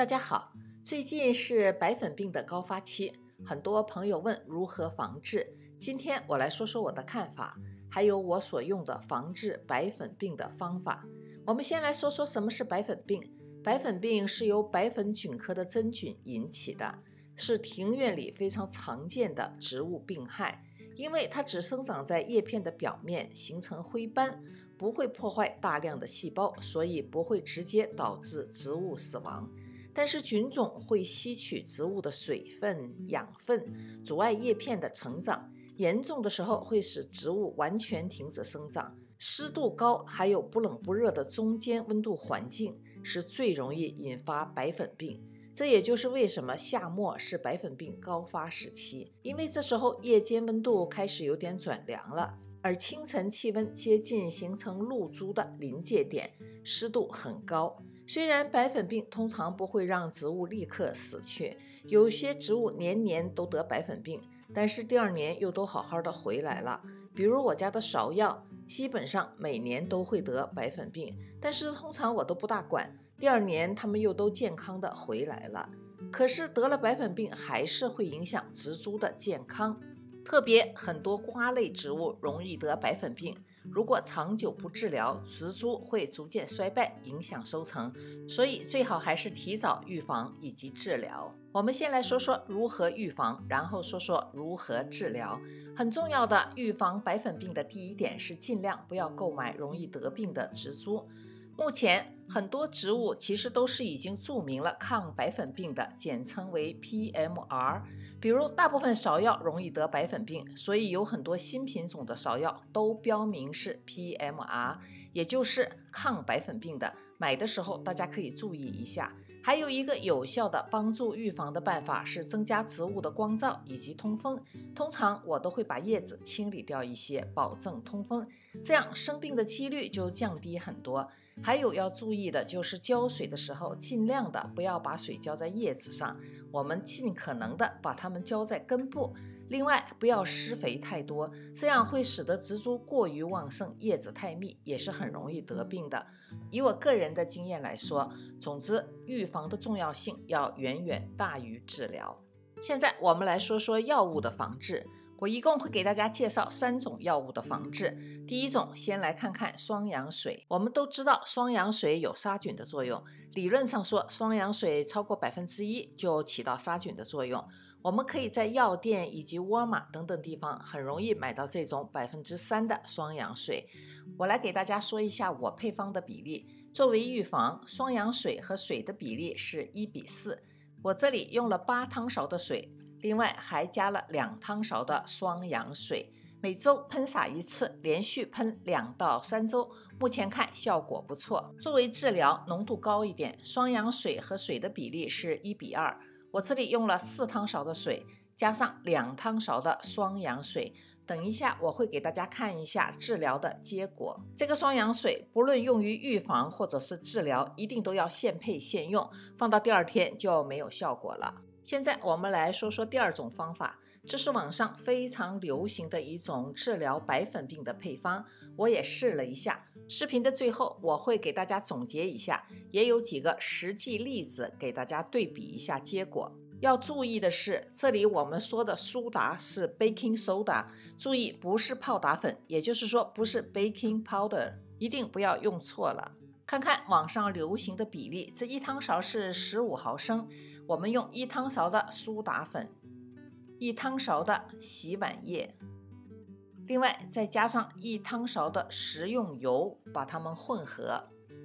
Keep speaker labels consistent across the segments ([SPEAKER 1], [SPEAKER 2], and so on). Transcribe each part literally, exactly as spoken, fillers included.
[SPEAKER 1] 大家好，最近是白粉病的高发期，很多朋友问如何防治。今天我来说说我的看法，还有我所用的防治白粉病的方法。我们先来说说什么是白粉病。白粉病是由白粉菌科的真菌引起的，是庭院里非常常见的植物病害。因为它只生长在叶片的表面，形成灰斑，不会破坏大量的细胞，所以不会直接导致植物死亡。但是菌种会吸取植物的水分、养分，阻碍叶片的成长，严重的时候会使植物完全停止生长。湿度高还有不冷不热的中间温度环境是最容易引发白粉病。这也就是为什么夏末是白粉病高发时期，因为这时候夜间温度开始有点转凉了，而清晨气温接近形成露珠的临界点，湿度很高。虽然白粉病通常不会让植物立刻死去，有些植物年年都得白粉病，但是第二年又都好好的回来了。比如我家的芍药，基本上每年都会得白粉病，但是通常我都不大管，第二年它们又都健康的回来了。可是得了白粉病还是会影响植株的健康，特别很多瓜类植物容易得白粉病，如果长久不治疗，植株会逐渐衰败，影响收成，所以最好还是提早预防以及治疗。我们先来说说如何预防，然后说说如何治疗。很重要的预防白粉病的第一点是尽量不要购买容易得病的植株。目前很多植物其实都是已经注明了抗白粉病的，简称为 P M R。 比如大部分芍药容易得白粉病，所以有很多新品种的芍药都标明是 P M R， 也就是抗白粉病的，买的时候大家可以注意一下。还有一个有效的帮助预防的办法是增加植物的光照以及通风，通常我都会把叶子清理掉一些，保证通风，这样生病的几率就降低很多。还有要注意的就是浇水的时候，尽量的不要把水浇在叶子上，我们尽可能的把它们浇在根部。另外不要施肥太多，这样会使得植株过于旺盛，叶子太密，也是很容易得病的。以我个人的经验来说，总之预防的重要性要远远大于治疗。现在我们来说说药物的防治。我一共会给大家介绍三种药物的防治。第一种，先来看看双氧水。我们都知道双氧水有杀菌的作用，理论上说双氧水超过百分之一就起到杀菌的作用。我们可以在药店以及沃尔玛等等地方很容易买到这种百分之三的双氧水。我来给大家说一下我配方的比例。作为预防，双氧水和水的比例是一比四。我这里用了八汤勺的水，另外还加了两汤勺的双氧水，每周喷洒一次，连续喷两到三周，目前看效果不错。作为治疗，浓度高一点，双氧水和水的比例是一比二。我这里用了四汤勺的水，加上两汤勺的双氧水。等一下我会给大家看一下治疗的结果。这个双氧水不论用于预防或者是治疗，一定都要现配现用，放到第二天就没有效果了。现在我们来说说第二种方法，这是网上非常流行的一种治疗白粉病的配方，我也试了一下。视频的最后我会给大家总结一下，也有几个实际例子给大家对比一下结果。要注意的是，这里我们说的苏打是 baking soda， 注意不是泡打粉，也就是说不是 baking powder， 一定不要用错了。看看网上流行的比例，这一汤勺是十五毫升，我们用一汤勺的苏打粉，一汤勺的洗碗液，另外再加上一汤勺的食用油，把它们混合，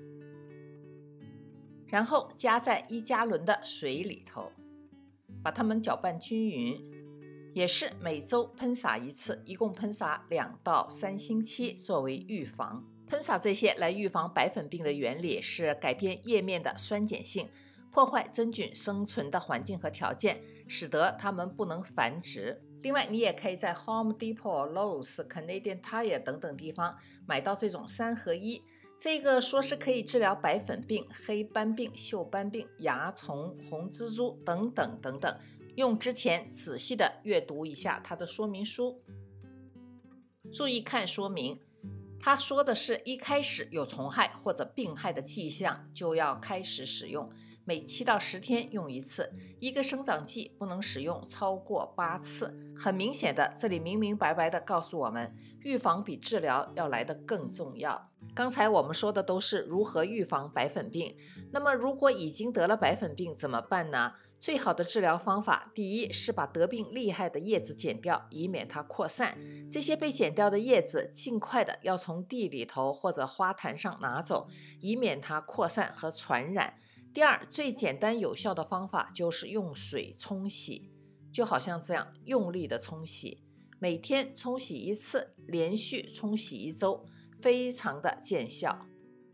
[SPEAKER 1] 然后加在一加仑的水里头，把它们搅拌均匀，也是每周喷洒一次，一共喷洒两到三星期作为预防。喷洒这些来预防白粉病的原理是改变叶面的酸碱性，破坏真菌生存的环境和条件，使得它们不能繁殖。另外你也可以在 Home Depot、Lowe's、Canadian Tire 等等地方买到这种三合一，这个说是可以治疗白粉病、黑斑病、锈斑病、蚜虫、红蜘蛛等等等等，用之前仔细的阅读一下它的说明书，注意看说明。他说的是一开始有虫害或者病害的迹象就要开始使用， 每七到十天用一次。一个生长剂不能使用超过八次。很明显的，这里明明白白的告诉我们，预防比治疗要来得更重要。刚才我们说的都是如何预防白粉病，那么如果已经得了白粉病怎么办呢？最好的治疗方法，第一是把得病厉害的叶子剪掉，以免它扩散。这些被剪掉的叶子尽快的要从地里头或者花坛上拿走，以免它扩散和传染。第二，最简单有效的方法就是用水冲洗，就好像这样用力的冲洗，每天冲洗一次，连续冲洗一周，非常的见效。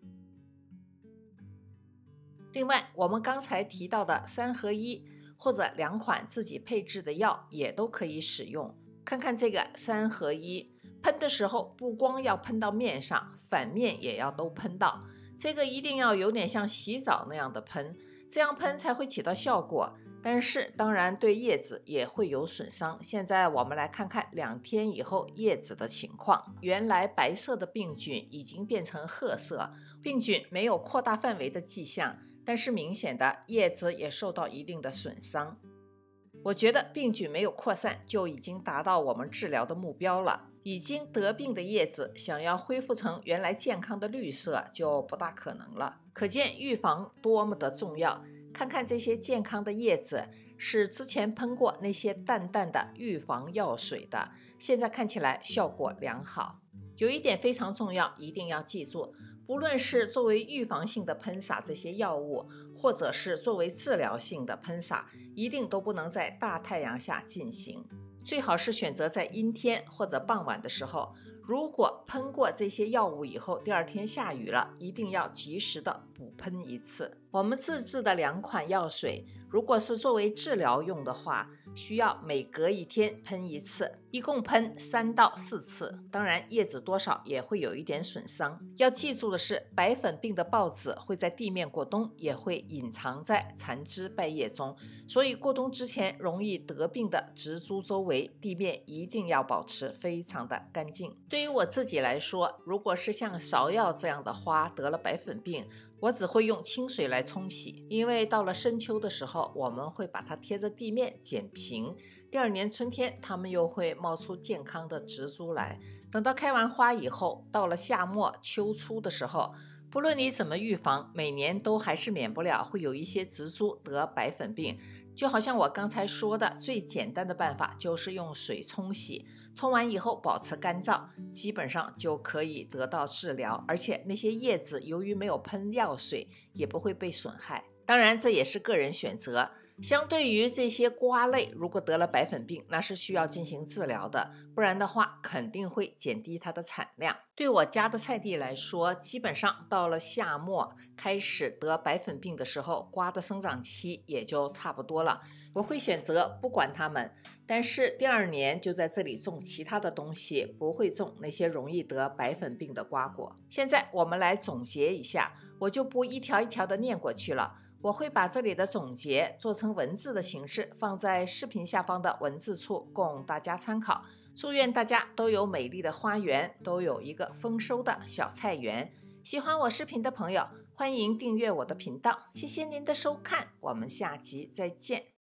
[SPEAKER 1] 另外，我们刚才提到的三合一或者两款自己配制的药也都可以使用。看看这个三合一，喷的时候不光要喷到面上，反面也要都喷到。这个一定要有点像洗澡那样的喷，这样喷才会起到效果。但是当然对叶子也会有损伤。现在我们来看看两天以后叶子的情况。原来白色的病菌已经变成褐色，病菌没有扩大范围的迹象，但是明显的叶子也受到一定的损伤。我觉得病菌没有扩散就已经达到我们治疗的目标了。已经得病的叶子想要恢复成原来健康的绿色就不大可能了。可见预防多么的重要。看看这些健康的叶子，是之前喷过那些淡淡的预防药水的，现在看起来效果良好。有一点非常重要，一定要记住，不论是作为预防性的喷洒这些药物，或者是作为治疗性的喷洒，一定都不能在大太阳下进行，最好是选择在阴天或者傍晚的时候。如果喷过这些药物以后，第二天下雨了，一定要及时的补喷一次。我们自制的两款药水，如果是作为治疗用的话，需要每隔一天喷一次，一共喷三到四次。当然叶子多少也会有一点损伤。要记住的是，白粉病的孢子会在地面过冬，也会隐藏在残枝败叶中，所以过冬之前容易得病的植株周围地面一定要保持非常的干净。对于我自己来说，如果是像芍药这样的花得了白粉病，我只会用清水来冲洗，因为到了深秋的时候，我们会把它贴着地面剪平，第二年春天它们又会冒出健康的植株来。等到开完花以后，到了夏末秋初的时候，不论你怎么预防，每年都还是免不了会有一些植株得白粉病。就好像我刚才说的，最简单的办法就是用水冲洗，冲完以后保持干燥，基本上就可以得到治疗，而且那些叶子由于没有喷药水，也不会被损害。当然这也是个人选择。相对于这些瓜类，如果得了白粉病，那是需要进行治疗的，不然的话肯定会减低它的产量。对我家的菜地来说，基本上到了夏末开始得白粉病的时候，瓜的生长期也就差不多了。我会选择不管它们，但是第二年就在这里种其他的东西，不会种那些容易得白粉病的瓜果。现在我们来总结一下，我就不一条一条的念过去了。我会把这里的总结做成文字的形式，放在视频下方的文字处供大家参考。祝愿大家都有美丽的花园，都有一个丰收的小菜园。喜欢我视频的朋友，欢迎订阅我的频道。谢谢您的收看，我们下集再见。